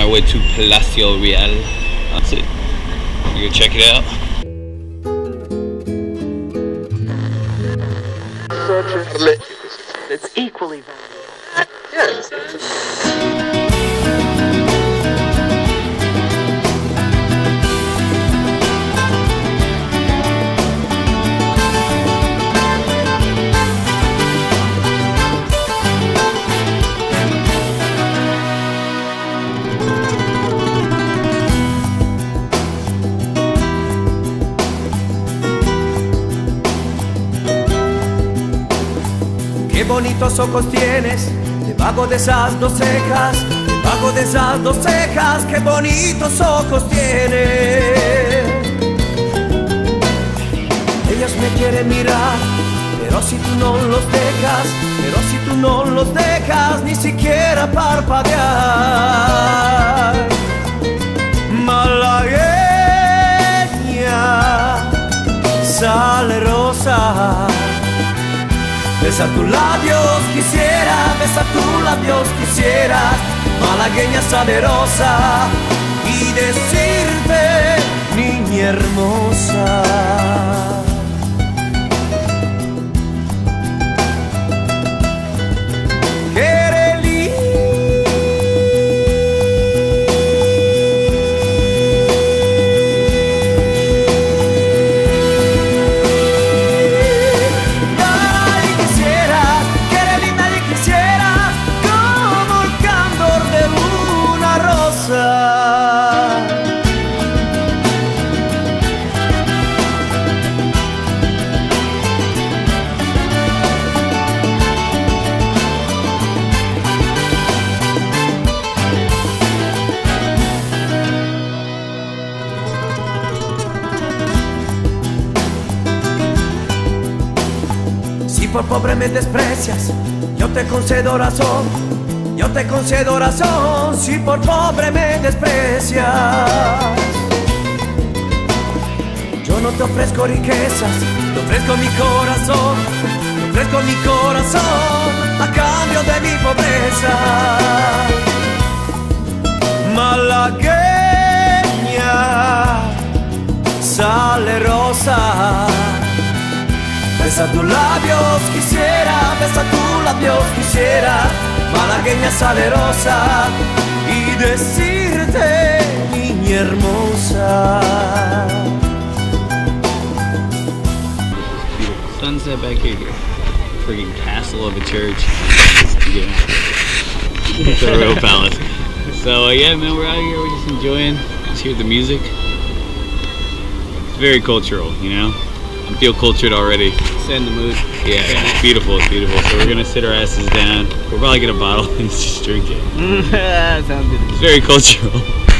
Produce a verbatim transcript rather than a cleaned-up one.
our way to Palacio Real. That's it. You go check it out. It's equally valuable. Yes. Qué bonitos ojos tienes, debajo de esas dos cejas, debajo de esas dos cejas, qué bonitos ojos tienes. Ellos me quieren mirar, pero si tú no los dejas, pero si tú no los dejas, ni siquiera parpadear. Malagueña, salerosa, besa tus labios, quisiera, besa tus labios, quisiera, malagueña salerosa, y decirte, niña hermosa. Si por pobre me desprecias, yo te concedo razón, yo te concedo razón. Si por pobre me desprecias, yo no te ofrezco riquezas, te ofrezco mi corazón, te ofrezco mi corazón a cambio de mi pobreza. Malagueña, salerosa, besa tus labios, quisiera, besa tus labios, quisiera, malagueña salerosa, y decirte, niña hermosa. Sunset back here, friggin' castle of a church. Yeah, it's a real palace. So uh, yeah, man, we're out here. We're just enjoying. Just hear the music. It's very cultural, you know. I feel cultured already. It's in the mood. Yeah, it's beautiful, it's beautiful. So we're gonna sit our asses down. We'll probably get a bottle and just drink it. Sounds good. It's very cultural.